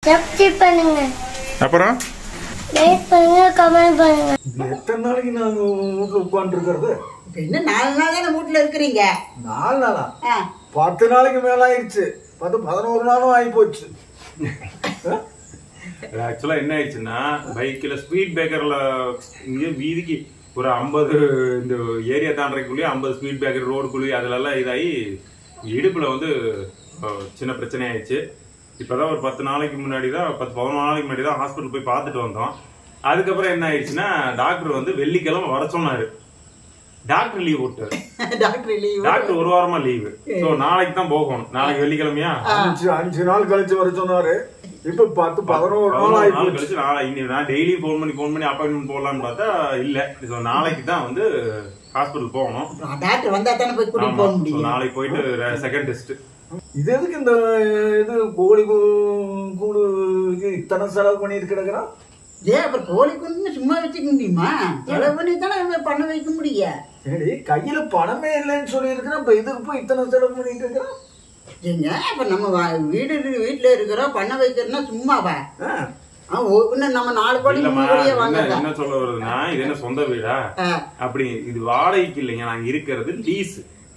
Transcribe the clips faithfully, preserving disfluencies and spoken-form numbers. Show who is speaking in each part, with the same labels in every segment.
Speaker 1: Subscribe பண்ணுங்க.
Speaker 2: அப்புறம்
Speaker 1: like பண்ணுங்க, கமெண்ட் பண்ணுங்க.
Speaker 3: எத்தனை நாளைக்கு நாங்க வீட்டுல உட்கார்ந்து இருக்கிறது?
Speaker 4: என்ன நாலு நாள் தானே வீட்டுல இருக்கிறீங்க?
Speaker 3: நாலு நாளா? பத்து நாளைக்கு மேல ஆயிடுச்சு. பத்து பதினோரு நாளும் ஆகி போச்சு.
Speaker 2: ஆக்சுவலா என்ன ஆயிடுச்சுன்னா, பைக்ல ஸ்பீட் பிரேக்கர்ல இங்க வீதிக்கு ஒரு ஐம்பது இந்த ஏரியா தாண்டறதுக்குள்ளேயே ஐம்பது ஸ்பீட் பிரேக்கர் ரோடுக்குள்ளேயே அதுல எல்லாம் இதாகி இடுப்புல வந்து சின்ன பிரச்சனை ஆயிடுச்சு. இப்பதான் ஒரு பத்து நாளைக்கு முன்னாடி தான் பத்து பதினொன்று நாளைக்கு முன்னாடி தான் ஹாஸ்பிட்டல் போய் பார்த்துட்டு வந்தோம். அதுக்கப்புறம் என்ன ஆயிடுச்சுன்னா, டாக்டர் வந்து வெள்ளிக்கிழமை வர சொன்னாரு. டாக்டர் லீவ் விட்டாரு.
Speaker 4: டாக்டர் லீவ்
Speaker 2: டாக்டர் ஒரு வாரமா லீவு. சோ நாளைக்கு தான் போகணும். நாளைக்கு வெள்ளிக்கிழமையா
Speaker 3: அஞ்சு அஞ்சு நாள் கழிச்சு வர சொன்னாரு. இப்ப பத்து பதினோரு நாள் ஆகி போச்சு.
Speaker 2: நான் டெய்லி போன் பண்ணி போன் பண்ணி அப்பாயின்மெண்ட் போடலான்னு பார்த்தா இல்ல. நாளைக்கு தான் வந்து ஹாஸ்பிட்டல் போகணும்.
Speaker 4: டாக்டர் வந்தா தானே போய் கூட்டிட்டு போக முடியும்.
Speaker 2: நாளைக்கு போயிட்டு செகண்ட் டெஸ்ட்.
Speaker 3: இது எதுக்கு இந்த இது கோழி கூடு இத்தனை செலவு பண்ணிட்டு கிடக்குறான்?
Speaker 4: ஏ அப்புறம் கோழி கூண்டு சும்மா வச்சுக்க முடியுமா? செலவு பண்ணி தானே பண்ண வைக்க முடியும்.
Speaker 3: சரி, கையில பணமே இல்லைன்னு சொல்லி இருக்கிறேன். இப்ப இதுக்கு போய் இத்தனை செலவு பண்ணிட்டு இருக்கிறான்.
Speaker 4: ஏங்க இப்ப நம்ம வீடு வீட்டுல இருக்கிறோம், பண்ண வைக்கிறோம்னா சும்மாவா? இன்னும் நம்ம நாலு கோடி வாங்க.
Speaker 2: என்ன சொல்ல வருதுன்னா, இது என்ன சொந்த வீடா அப்படி? இது வாடகைக்கு இல்லைங்க, நாங்க இருக்கிறது லீஸ்.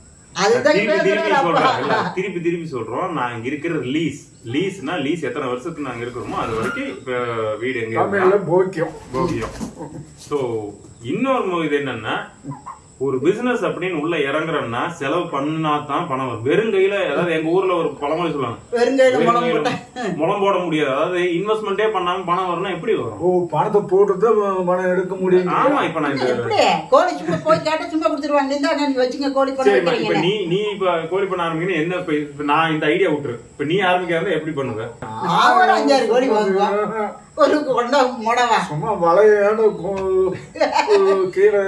Speaker 2: திருப்பி திருப்பி சொல்றோம், நாங்க இருக்கிறது லீஸ். லீஸ்னா லீஸ் எத்தனை வருஷத்துக்கு நாங்க இருக்கிறோமோ அது வரைக்கும் இப்ப வீடு எங்க போக்கியம் போக்கியம். சோ இன்னொரு இது என்னன்னா, ஒரு பிசினஸ் அப்படின்னு உள்ள இறங்குறோம்னா செலவு பண்ணா தான் பணம் வரும். வெறும் கையில, அதாவது எங்க ஊர்ல ஒரு பழமொழி சொல்லுவாங்க, முளம் போட முடியாது. அதாவது இன்வெஸ்ட்மெண்டே பண்ணாம பணம் வரும்னா எப்படி வரும்?
Speaker 3: ஓ, பணத்தை போட்டு பணம் எடுக்க முடியும்.
Speaker 2: ஆமா, இப்ப நான்
Speaker 4: கோழி சும்மா போய் கேட்ட சும்மா கொடுத்துருவாங்க. நீங்க வச்சுங்க கோழி பண்ண.
Speaker 2: இப்ப நீ நீ இப்ப கோழி பண்ண ஆரம்பிக்கணும். என்ன இப்ப நான் இந்த ஐடியா விட்டுரு. இப்ப நீ ஆரம்பிக்காத எப்படி பண்ணுவ?
Speaker 4: அஞ்சாறு கோழி வாங்குவேன். ஒரு கொண்டா மொடவா
Speaker 3: சும்மா வளையான கீரை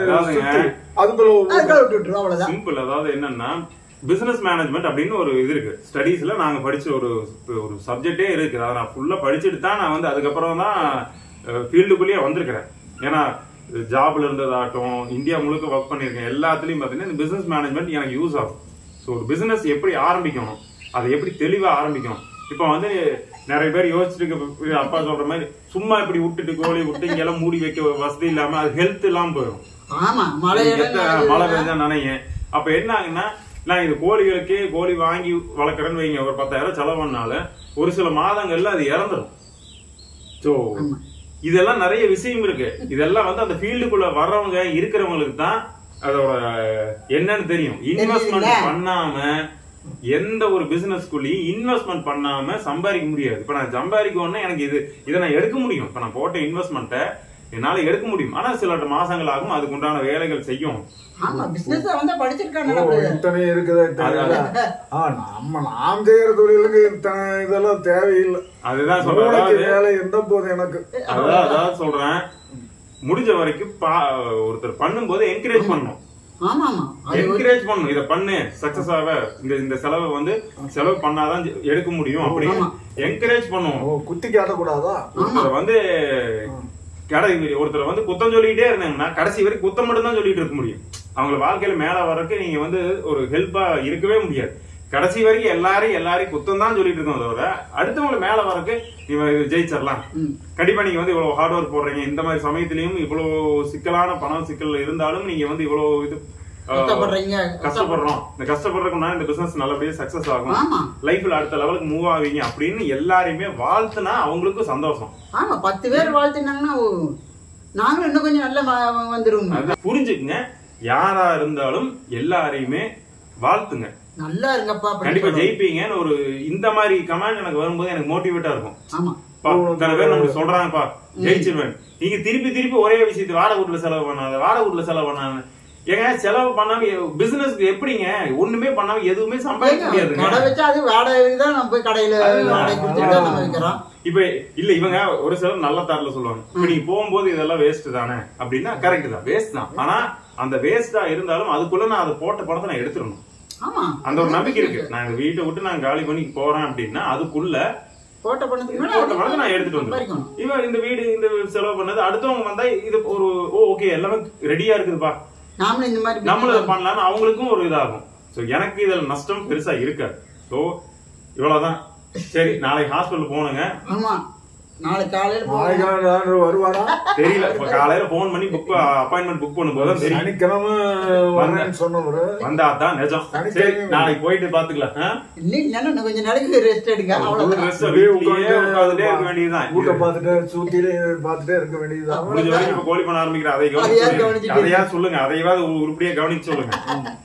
Speaker 2: சிம்பிள். அதாவது என்னன்னா, பிசினஸ் மேனேஜ்மெண்ட் அப்படின்னு ஒரு இது இருக்கு. ஸ்டடீஸ்ல நாங்க படிச்ச ஒரு ஒரு சப்ஜெக்டே இருக்கு. அதை நான் ஃபுல்லா படிச்சுட்டு தான் நான் வந்து அதுக்கப்புறம் தான் ஃபீல்டுக்குள்ளேயே வந்திருக்கிறேன். ஏன்னா ஜாப்ல இருந்ததாகட்டும், இந்தியா முழுக்க ஒர்க் பண்ணிருக்கேன். எல்லாத்துலயும் பாத்தீங்கன்னா இந்த பிசினஸ் மேனேஜ்மெண்ட் எனக்கு யூஸ் ஆகும். ஸோ ஒரு பிசினஸ் எப்படி ஆரம்பிக்கணும், அதை எப்படி தெளிவா ஆரம்பிக்கணும். இப்ப வந்து நிறைய பேர் யோசிச்சுட்டு அப்பா சொல்ற மாதிரி சும்மா இப்படி விட்டுட்டு கோழி விட்டு இங்க எல்லாம் மூடி வைக்க வசதி இல்லாம அது ஹெல்த் இல்லாம போயிடும். மழை பெய்ஞ்சா நனையும். அப்ப என்ன ஆகுன்னா, நான் இது கோழிகளுக்கே கோழி வாங்கி வளர்க்குறேன்னு வைங்க, ஒரு பத்தாயிரம் செலவு பண்ணாலும் ஒரு சில மாதங்கள்ல அது இறந்துடும். சோ இதெல்லாம் நிறைய விஷயம் இருக்கு. இதெல்லாம் வந்து அந்த ஃபீல்டுக்குள்ள வர்றவங்க இருக்கிறவங்களுக்கு தான் அதோட என்னன்னு தெரியும். இன்வெஸ்ட்மெண்ட் பண்ணாம எந்த ஒரு பிசினஸ்குள்ளயும் இன்வெஸ்ட்மெண்ட் பண்ணாம சம்பாதிக்க முடியாது. இப்ப நான் சம்பாதிக்கணும்னா எனக்கு இது இதை நான் எடுக்க முடியும். இப்ப நான் போட்ட இன்வெஸ்ட்மெண்ட்டை என்னால எடுக்க முடியும். ஆனா சில மாசங்கள் ஆகும், அதுக்கு உண்டான வேலைகள் செய்யும்.
Speaker 3: நாம் செய்யற தொழிலுக்கு இதெல்லாம் தேவையில்லை.
Speaker 2: அதுதான் சொல்றேன்,
Speaker 3: வேலை இருந்த போது எனக்கு
Speaker 2: அதான் அதான் சொல்றேன். முடிஞ்ச வரைக்கும் ஒருத்தர் பண்ணும் போது என்கரேஜ் பண்ணணும். என்கரேஜ் பண்ணணும், இத பண்ணு சக்சஸ் ஆக, இந்த இந்த செலவை வந்து செலவு பண்ணாதான் எடுக்க முடியும் அப்படின்னு என்கரேஜ் பண்ணுவோம்.
Speaker 3: குத்தி காட்டக்கூடாதா?
Speaker 2: ஒருத்தர் வந்து கடை ஒருத்தர் வந்து குத்தம் சொல்லிக்கிட்டே இருந்தாங்கன்னா கடைசி வரைக்கும் குத்தம் மட்டும் தான் சொல்லிட்டு இருக்க முடியும். அவங்க வாழ்க்கையில மேல வரக்கு நீங்க வந்து ஒரு ஹெல்ப்பா இருக்கவே முடியாது. கடைசி வரைக்கும் எல்லாரையும் எல்லாரையும் குத்தம் தான் சொல்லிட்டு இருக்கோம். தவிர அடுத்தவங்களை மேல வரக்கு நீங்க ஜெயிச்சிடலாம். கண்டிப்பா நீங்க வந்து இவ்வளவு ஹார்ட் ஒர்க் போடுறீங்க. இந்த மாதிரி சமயத்திலயும் இவ்வளவு சிக்கலான பணம் சிக்கல் இருந்தாலும் நீங்க வந்து இவ்வளவு இது கஷ்டப்படுறோம். இந்த கஷ்டப்படுறதுக்கு இந்த பிசினஸ் நல்லபடியா சக்சஸ் ஆகும், லைஃப்ல அடுத்த லெவலுக்கு மூவ் ஆவீங்க அப்படின்னு எல்லாரையுமே வாழ்த்துனா அவங்களுக்கும் சந்தோஷம்.
Speaker 4: ஆமா, பத்து பேர் வாழ்த்துனாங்கன்னா நாங்களும் இன்னும் கொஞ்சம் நல்லா வந்துருவோம்.
Speaker 2: புரிஞ்சுக்குங்க, யாரா இருந்தாலும் எல்லாரையுமே வாழ்த்துங்க.
Speaker 4: நல்லா இருங்கப்பா,
Speaker 2: கண்டிப்பா ஜெயிப்பீங்கன்னு ஒரு இந்த மாதிரி கமெண்ட் எனக்கு வரும்போது எனக்கு மோட்டிவேட்டா இருக்கும். ஆமா, இத்தனை பேர் நம்ம சொல்றாங்கப்பா ஜெயிச்சிருவேன். நீங்க திருப்பி திருப்பி ஒரே விஷயத்து வாடகை வீட்டுல செலவு பண்ணாத, வாடகை வீட்டுல செலவு பண்ணாத. ஏங்க செலவு பண்ணாம பிசினஸ்க்கு எப்படிங்க ஒண்ணுமே பண்ணாம எதுவுமே சம்பாதிக்க முடியாது.
Speaker 4: கடை வச்சா அது வாடகை தான் நம்ம போய் கடையில வாடகை கொடுத்துட்டு நம்ம வைக்கிறோம்.
Speaker 2: இப்ப இல்ல இவங்க ஒரு சிலர் நல்ல தாரில சொல்லுவாங்க, இப்ப நீங்க போகும்போது இதெல்லாம் வேஸ்ட் தானே அப்படின்னா கரெக்ட் தான், வேஸ்ட் தான். ஆனா அந்த வேஸ்டா இருந்தாலும் அதுக்குள்ள நான் அதை போட்ட படத்தை நான் எடுத்துடணும். அந்த ஒரு நம்பிக்கை இருக்கு. நான் இந்த வீட்டை விட்டு நான் காலி பண்ணி போறேன் அப்படின்னா அதுக்குள்ள
Speaker 4: போட்ட பணத்துக்கு
Speaker 2: போட்ட பணத்தை நான் எடுத்துட்டு வந்துருக்கேன். இவன் இந்த வீடு இந்த செலவு பண்ணது அடுத்தவங்க வந்தா இது ஒரு ஓகே எல்லாமே ரெடியா இருக்குதுப்பா,
Speaker 4: நாமளும் இந்த மாதிரி
Speaker 2: நம்மளும் பண்ணலாம்னு அவங்களுக்கும் ஒரு இதாகும். சோ எனக்கு இதுல நஷ்டம் பெருசா இருக்காது. சோ இவ்வளவுதான். சரி நாளைக்கு ஹாஸ்பிட்டல் போனுங்க.
Speaker 4: ஆமா நாளைக்கு காலையில
Speaker 3: நாளைக்கு வருவாரா
Speaker 2: தெரியல. காலையில போன் பண்ணி புக் அப்பாயின்மெண்ட் புக் பண்ணும்போது தெரியும்.
Speaker 3: சனிக்கிழமை வரேன்னு சொன்னவரு
Speaker 2: வந்தா தான் நிஜம். சரி நாளைக்கு போயிட்டு பாத்துக்கலாம்.
Speaker 4: இன்னும் கொஞ்ச நாளைக்கு ரெஸ்ட் எடுக்க
Speaker 2: உட்காந்துட்டே இருக்க வேண்டியதுதான்.
Speaker 3: வீட்டை பாத்துட்டு சுத்திலே பாத்துட்டே இருக்க வேண்டியதுதான்.
Speaker 2: முடிஞ்ச வரைக்கும் கோழி பண்ண ஆரம்பிக்கிற அதை கவனிச்சு அதையா சொல்லுங்க. அதையாவது உருப்படியா கவனிச்சு சொல்லுங்க.